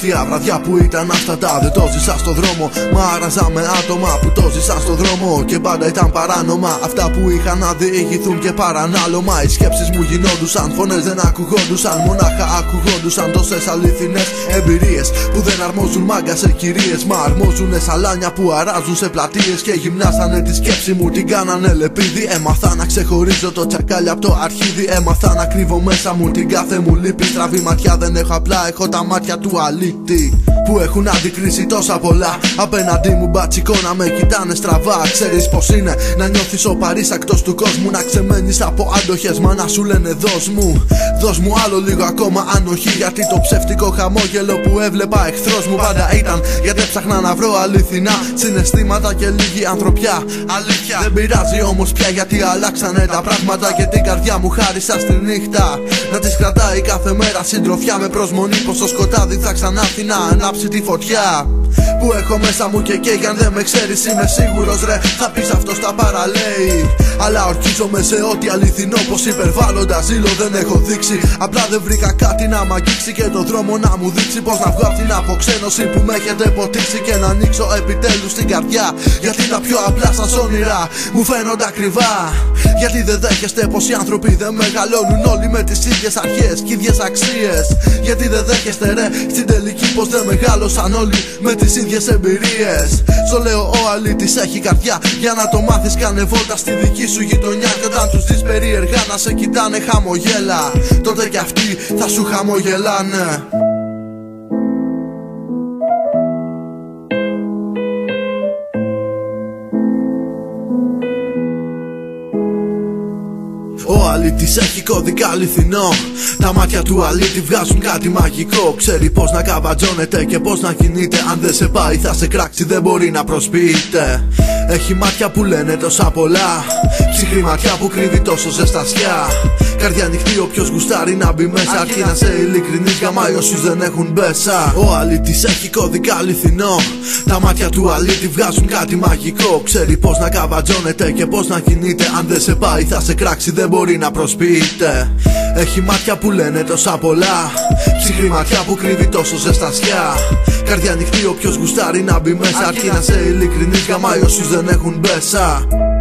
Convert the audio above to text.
αστεία βραδιά που ήταν άστατα. Δεν το ζήσα στο δρόμο, μα άραζα με άτομα που το ζήσαν στο δρόμο και πάντα ήταν παράνομα. Αυτά που είχαν να διηγηθούν και παρανάλωμα. Οι σκέψεις μου γινόντουσαν, φωνές δεν ακουγόντουσαν. Μονάχα ακουγόντουσαν τόσες αληθινές εμπειρίες που δεν αρμόζουν μάγκα σε κυρίες, μα αρμόζουνε σαλάνια που αράζουν σε πλατείες. Και γυμνάσανε τη σκέψη μου, την κάνανε λεπίδι. Έμαθα να ξεχωρίζω το τσακάλι από το αρχίδι. Έμαθα να κρύβω μέσα μου την κάθε μου λύπη. Στραβή ματιά δεν έχω, απλά έχω τα μάτια του αλήτη που έχουν αντικρίσει τόσα πολλά. Απέναντί μου μπατσικό να με κοιτάνε στραβά. Ξέρεις πως είναι να νιώθεις ο παρήσακτος του κόσμου, να ξεμένεις από άντοχες, μα να σου λένε δώσ' μου άλλο λίγο ακόμα ανοχή. Γιατί το ψεύτικο χαμόγελο που έβλεπα εχθρός μου πάντα ήταν γιατί έψαχνα να βρω αληθινά συναισθήματα και λίγη ανθρωπιά. Αλήθεια δεν πειράζει όμως πια, γιατί αλλάξανε τα πράγματα και την καρδιά μου χάρισα στη νύχτα να της κρατάει κάθε μέρα συντροφιά, με προσμονή πως το σκοτάδι θα ξανάρθει να ανάψει τη φωτιά που έχω μέσα μου. Και κι αν δεν με ξέρεις είμαι σίγουρος ρε θα πεις αυτός τα παραλέει. Αλλά ορκίζομαι σε ό,τι αληθινό, πως υπερβάλλοντα ζήλο δεν έχω δείξει. Απλά δεν βρήκα κάτι να μ' αγγίξει και το δρόμο να μου δείξει πως να βγω απ' την αποξένωση που με έχετε ποτίσει και να ανοίξω επιτέλους την καρδιά. Γιατί τα πιο απλά σας όνειρα μου φαίνονται ακριβά. Γιατί δεν δέχεστε πως οι άνθρωποι δεν μεγαλώνουν όλοι με τις ίδιες αρχές και ίδιες αξίες. Γιατί δεν δέχεστε ρε στην τελική πως δεν μεγάλωσαν όλοι με τις ίδιες εμπειρίες. Στο λέω ο αλήτης έχει καρδιά, για να το μάθεις κάνε βόλτα στη δική σου γειτονιά. Και όταν τους δεις περίεργα να σε κοιτάνε χαμογέλα, τότε κι αυτοί θα σου χαμογελάνε. Ο αλήτης έχει κώδικα αληθινό. Τα μάτια του αλήτη βγάζουν κάτι μαγικό. Ξέρει πως να καβατζώνεται και πως να κινείται. Αν δεν σε πάει θα σε κράξει, δεν μπορεί να προσποιείται. Έχει μάτια που λένε τόσα πολλά, ψυχρή ματιά που κρύβει τόσο ζεστασιά. Καρδιά ανοιχτή όποιος γουστάρει να μπει μέσα, αρκεί να σε ειλικρινής, γαμάει όσους δεν έχουν μπέσα. Ο αλήτης έχει κώδικα αληθινό. Τα μάτια του αλήτη βγάζουν κάτι μαγικό. Ξέρει πως να καβατζώνεται και πως να κινείται. Αν δεν σε πάει θα σε κράξει, δεν μπορεί να προσποιείται. Έχει μάτια που λένε τόσα πολλά, ψυχρή ματιά που κρύβει τόσο ζεστασιά. Καρδιά ανοιχτή όποιος γουστάρει να μπει μέσα, αρκεί να σε ειλικρινής, γαμάει όσους δεν έχουν μπέσα.